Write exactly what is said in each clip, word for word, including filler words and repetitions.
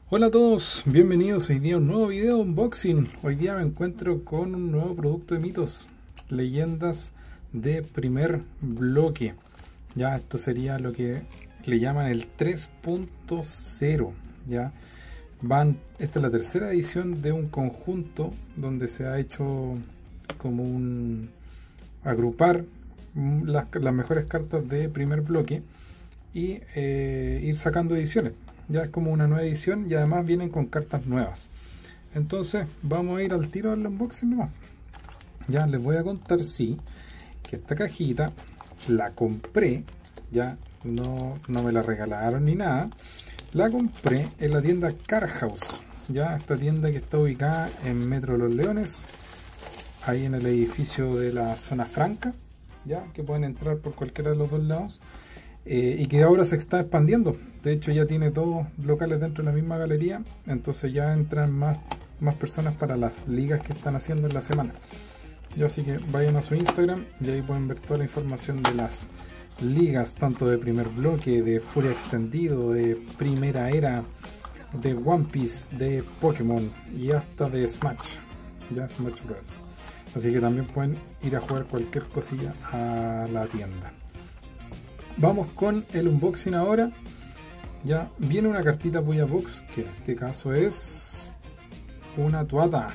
Hola a todos, bienvenidos hoy día a un nuevo video de unboxing. Hoy día me encuentro con un nuevo producto de Mitos, leyendas de primer bloque. Ya esto sería lo que le llaman el tres punto cero. Ya van, esta es la tercera edición de un conjunto donde se ha hecho como un agrupar las, las mejores cartas de primer bloque y eh, ir sacando ediciones. Ya es como una nueva edición y además vienen con cartas nuevas. Entonces vamos a ir al tiro del unboxing nomás. Ya les voy a contar, sí, que esta cajita la compré, ya no, no me la regalaron ni nada. La compré en la tienda Card House, ya esta tienda que está ubicada en Metro Los Leones, ahí en el edificio de la Zona Franca, ya que pueden entrar por cualquiera de los dos lados. Eh, y que ahora se está expandiendo. De hecho ya tiene dos locales dentro de la misma galería, entonces ya entran más, más personas para las ligas que están haciendo en la semana. Ya, así que vayan a su Instagram y ahí pueden ver toda la información de las ligas, tanto de primer bloque, de Furia Extendido, de Primera Era, de One Piece, de Pokémon y hasta de Smash, ya Smash Bros. Así que también pueden ir a jugar cualquier cosilla a la tienda. Vamos con el unboxing ahora. Ya viene una cartita Puya Box, que en este caso es una tuata.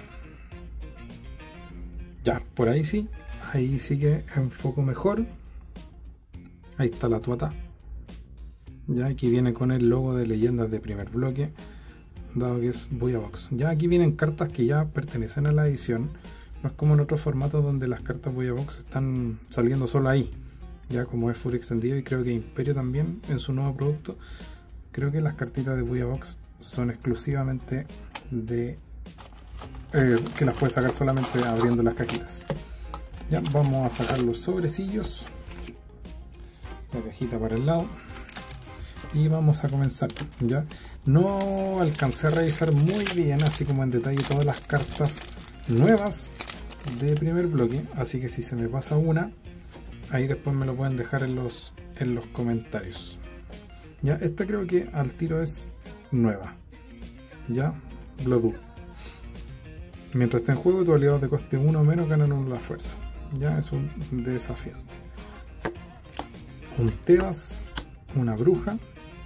Ya, por ahí sí, ahí sí que enfoco mejor. Ahí está la tuata. Ya aquí viene con el logo de leyendas de primer bloque, dado que es Puya Box. Ya aquí vienen cartas que ya pertenecen a la edición. No es como en otros formatos donde las cartas Puya Box están saliendo solo ahí. Ya como es Furia Extendido y creo que Imperio también en su nuevo producto, creo que las cartitas de Puya Box son exclusivamente de eh, que las puedes sacar solamente abriendo las cajitas. Ya vamos a sacar los sobrecillos, la cajita para el lado y vamos a comenzar. Ya no alcancé a revisar muy bien así como en detalle todas las cartas nuevas de primer bloque, así que si se me pasa una, ahí después me lo pueden dejar en los, en los comentarios. Ya, esta creo que al tiro es nueva. Ya, Bloodwood. Mientras esté en juego, tus aliados de coste uno o menos ganan uno la fuerza. Ya, es un desafiante. Un Tebas, una Bruja,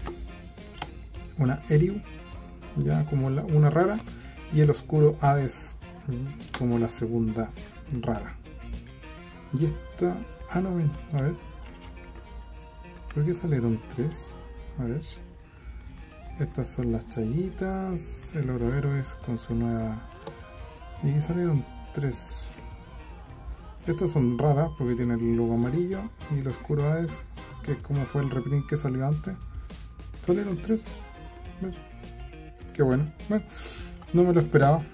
una Eriu, ya como la, una rara, y el Oscuro Hades como la segunda rara. Y esta... Ah, no, ven, a ver. ¿Por qué salieron tres? A ver. Estas son las chayitas. El oro héroes con su nueva. Y aquí salieron tres. Estas son raras porque tienen el logo amarillo. Y el oscuro Hades, que es como fue el reprint que salió antes. Salieron tres. ¿Ves? Qué bueno. Bueno, no me lo esperaba.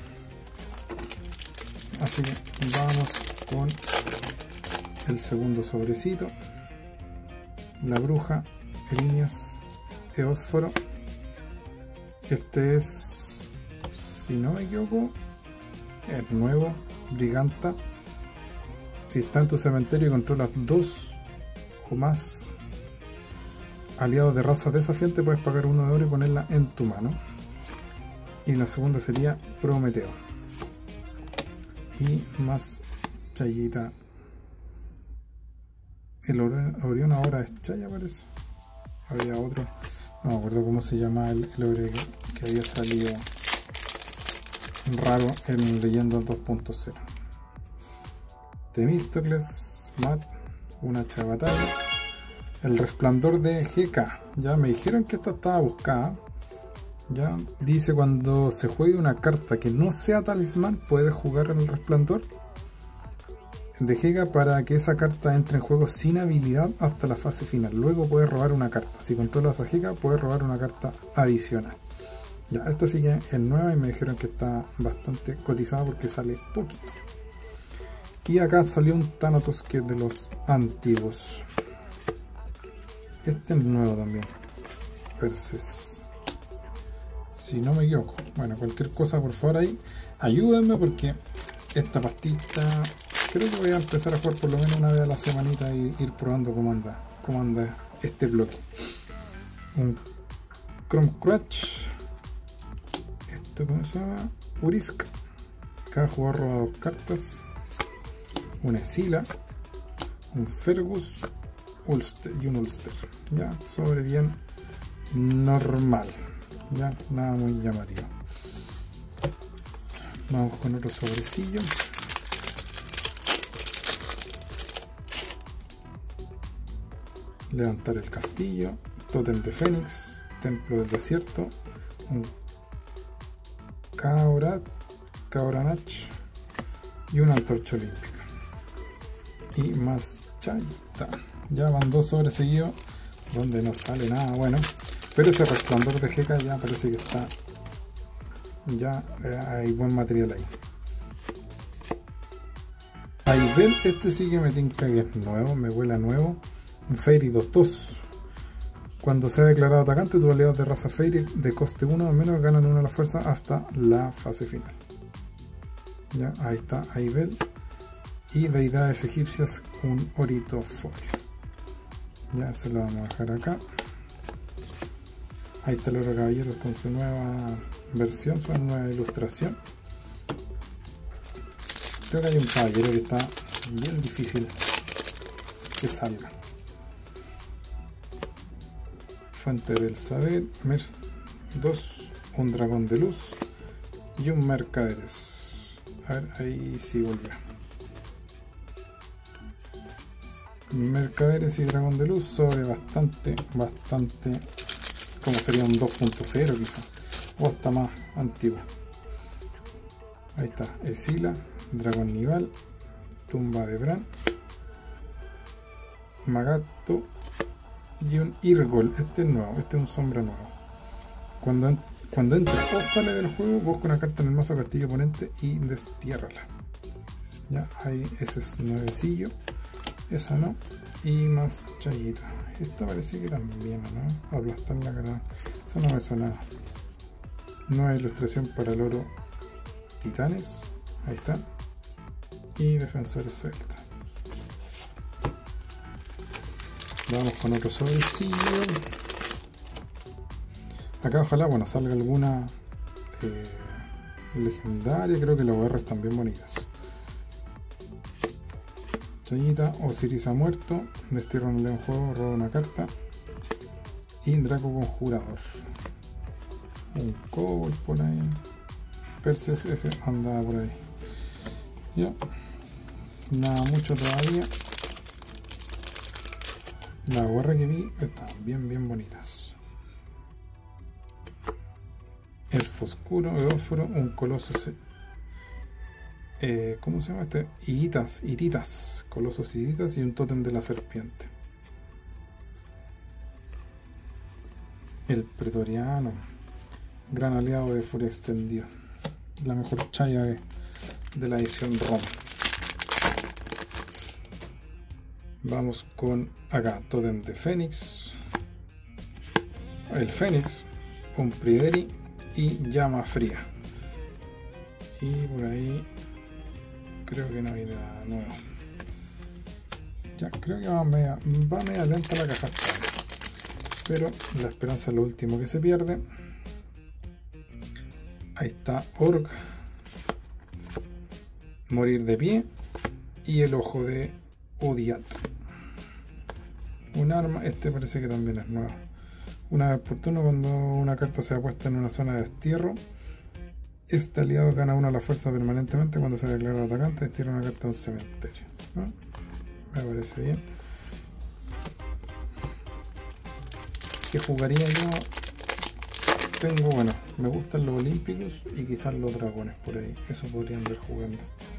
Así que vamos con el segundo sobrecito. La Bruja, Líneas, Eósforo. Este es, si no me equivoco, el nuevo Briganta. Si está en tu cementerio y controlas dos o más aliados de raza desafiante, puedes pagar uno de oro y ponerla en tu mano. Y la segunda sería Prometeo. Y más chayita. El Orión ahora es Chaya, parece. Había otro, no me acuerdo cómo se llama el, el Ore que, que había salido raro en Leyendas dos punto cero. Temístocles, Matt, una hacha de batalla. El Resplandor de G K. Ya me dijeron que esta estaba buscada. Ya dice: cuando se juegue una carta que no sea talismán, puedes jugar en el Resplandor de G K para que esa carta entre en juego sin habilidad hasta la fase final. Luego puedes robar una carta. Si controlas a G K, puedes robar una carta adicional. Ya, esta sí que es nueva y me dijeron que está bastante cotizada porque sale poquito. Y acá salió un Thanatos que es de los antiguos. Este es nuevo también. Perses. Si no me equivoco. Bueno, cualquier cosa por favor ahí, ayúdenme porque esta pastita... Creo que voy a empezar a jugar por lo menos una vez a la semanita y ir probando cómo anda, cómo anda este bloque. Un Chrome Crutch, esto cómo se llama, Urisk. Cada jugador roba dos cartas, una Esila, un Fergus Ulster y un Ulster. Ya, sobre bien normal, ya, nada muy llamativo. Vamos con otro sobrecillo. Levantar el castillo, Tótem de Fénix, Templo del Desierto, un Kaorat, Kaoranach y una antorcha olímpica. Y más chayita. Ya van dos sobres seguidos donde no sale nada bueno. Pero ese resplandor de G K ya parece que está. Ya eh, hay buen material ahí. Aibel, este sí que me tinca que es nuevo, me huele a nuevo. Un Fairy dos dos. Cuando sea declarado atacante, tus aliados de raza Fairy de coste uno o menos ganan uno a la fuerza hasta la fase final. Ya, ahí está Aibel. Y deidades egipcias, un Oritofolio. Ya, se lo vamos a dejar acá. Ahí está el oro caballero con su nueva versión, su nueva ilustración. Creo que hay un caballero que está bien difícil que salga. Fuente del saber, Mer dos, un dragón de luz y un mercaderes. A ver, ahí sí volvió. Mercaderes y dragón de luz sobre bastante, bastante, como sería un dos punto cero quizá, o hasta más antiguo. Ahí está, Esila, dragón nival, tumba de Bran, Magato y un Irgol. Este es nuevo, este es un sombra nuevo. Cuando, en, cuando entra o sale del juego, busca una carta en el mazo castillo oponente y destiérrala. Ya, ahí ese es nuevecillo. Esa no. Y más chayita. Esta parece que también, ¿no? Aplastar la cara. Eso no me suena. Nueva ilustración para el oro titanes. Ahí está. Y defensores celta. Vamos con otro sobrecillo. Acá ojalá, bueno, salga alguna eh, legendaria. Creo que las O R están bien bonitas. Chayita, Osiris ha muerto. Destierra un león juego, roba una carta. Y Draco conjurador. Un Kobold por ahí. Perseus ese anda por ahí. Ya. Nada mucho todavía. Las O R que vi están bien bien bonitas. Elfo oscuro, Eóforo, un coloso. Eh, ¿Cómo se llama este? Hiritas, hiritas, colosos hiritas y un tótem de la serpiente. El pretoriano, gran aliado de Furia Extendida. La mejor chaya de, de la edición Roma. Vamos con acá, tótem de Fénix. El Fénix, un Pryderi y llama fría. Y por ahí creo que no hay nada nuevo. Ya, creo que va media, va media lenta la caja. Pero la esperanza es lo último que se pierde. Ahí está Org. Morir de pie. Y el ojo de Odiat. Un arma, este parece que también es nuevo. Una vez por turno, cuando una carta sea puesta en una zona de destierro, este aliado gana una a la fuerza permanentemente. Cuando se declara atacante, destierra una carta de un cementerio, ¿no? Me parece bien. ¿Qué jugaría yo? Tengo, bueno, me gustan los olímpicos y quizás los dragones por ahí. Eso podrían ver jugando.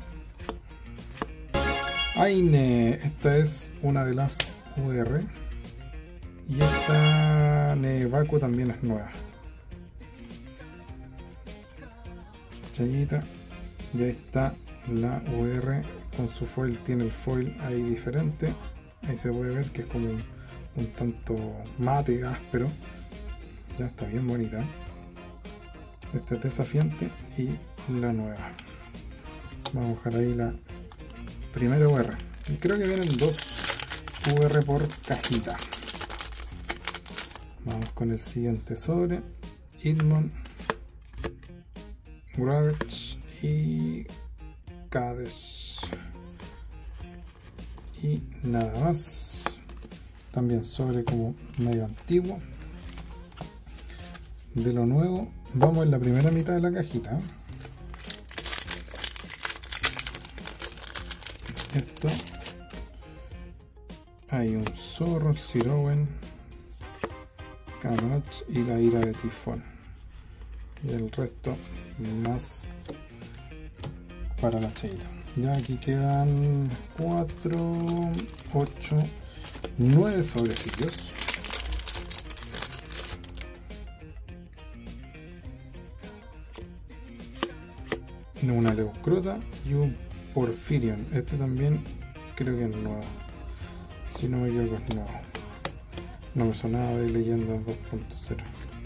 Aine, esta es una de las U R. Y esta Nevaco también es nueva. Chayita. Y ahí está la U R con su foil. Tiene el foil ahí diferente. Ahí se puede ver que es como un, un tanto mate, áspero. Ya está bien bonita. Esta es desafiante y la nueva. Vamos a dejar ahí la primera U R. Y creo que vienen dos U R por cajita. Vamos con el siguiente sobre. Idmon. Gravetz y Cades. Y nada más. También sobre como medio antiguo. De lo nuevo, vamos en la primera mitad de la cajita. Esto. Hay un zorro, Sir Owen, Carnot y la ira de Tifón. Y el resto más para la cheita. Ya aquí quedan cuatro, ocho, nueve sobrecillos. Una Leucrota y un Porfirion. Este también creo que es nuevo. Si no me equivoco es nuevo. No me sonaba de Leyendas dos punto cero.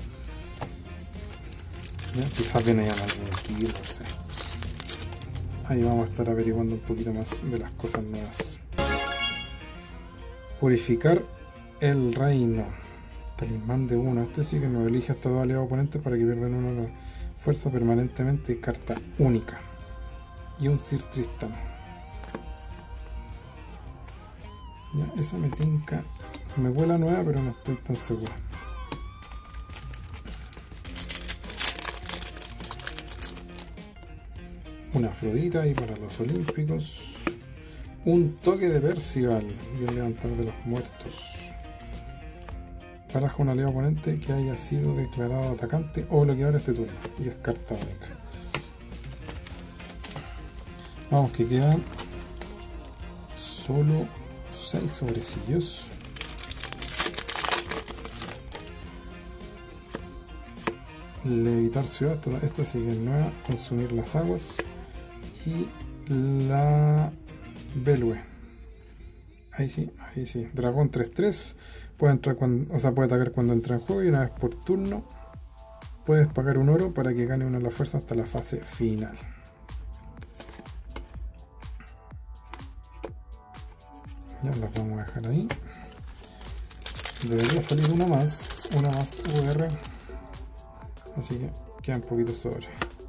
Quizás viene ya aquí, no sé. Ahí vamos a estar averiguando un poquito más de las cosas nuevas. Purificar el reino. Talismán de uno. Este sí que nos elige hasta dos aliados oponentes para que pierdan uno de fuerza permanentemente y carta única. Y un Sir Tristan. Ya, esa me tinca. Me huele nueva, pero no estoy tan seguro. Una Afrodita ahí para los olímpicos. Un toque de Percival y el levantar de los muertos. Baraja un aliado oponente que haya sido declarado atacante o bloqueador este turno. Y es carta única. Vamos, que quedan solo seis sobrecillos. Levitar ciudad, esta sí que es nueva. Consumir las aguas. Y la Belue. Ahí sí, ahí sí. Dragón tres tres. Puede entrar cuando, o sea, puede atacar cuando entra en juego y una vez por turno puedes pagar un oro para que gane una de las fuerzas hasta la fase final. Ya las vamos a dejar ahí. Debería salir una más, una más U R. Así que quedan poquitos sobre.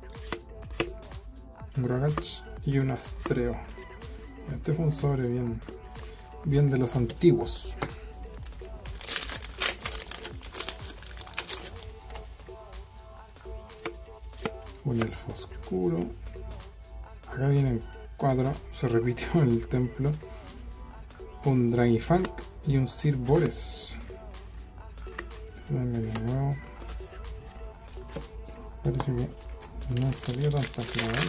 Un Grogach y un Astreo. Este fue un sobre bien, bien de los antiguos. Un elfo oscuro. Acá vienen cuatro. Se repitió el templo. Un Dragifunk y un Sir Bores. Este también es nuevo. Parece que no salió tantas nuevas.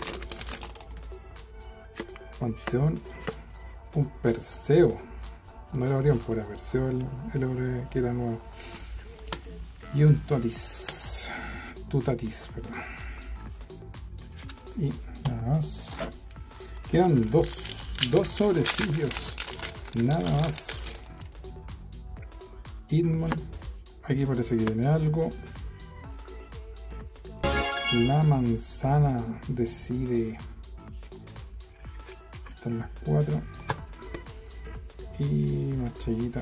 Panteón. Un Perseo. No era Orión, pues era Perseo el, el hombre que era nuevo. Y un Totis. Tutatis, perdón. Y nada más. Quedan dos. Dos sobrecillos. Nada más. Hitman. Aquí parece que viene algo. La manzana decide. Están las cuatro. Y machallita.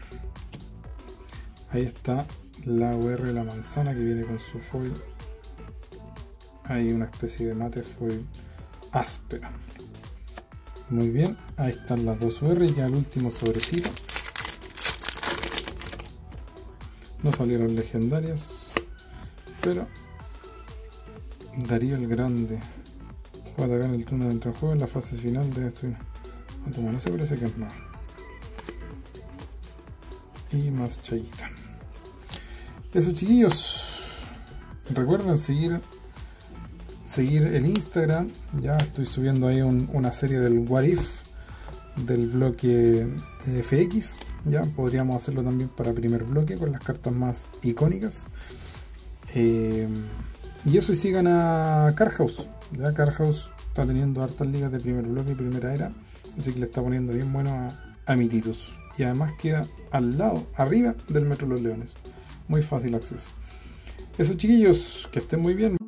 Ahí está la U R de la manzana que viene con su foil. Hay una especie de mate foil áspera. Muy bien, ahí están las dos U R y ya el último sobrecito. No salieron legendarias, pero Darío el Grande puede atacar en el turno de dentro del juego en la fase final de esto. No se parece que es más. Y más chayita. Eso, chiquillos. Recuerden seguir seguir el Instagram. Ya estoy subiendo ahí un, una serie del What If del bloque F X. Ya podríamos hacerlo también para primer bloque con las cartas más icónicas. Eh, y eso, y sigan a Carhouse. Ya Carhouse está teniendo hartas ligas de primer bloque y primera era. Así que le está poniendo bien bueno a, a Mititus. Y además queda al lado, arriba del Metro Los Leones. Muy fácil acceso. Eso, chiquillos, que estén muy bien.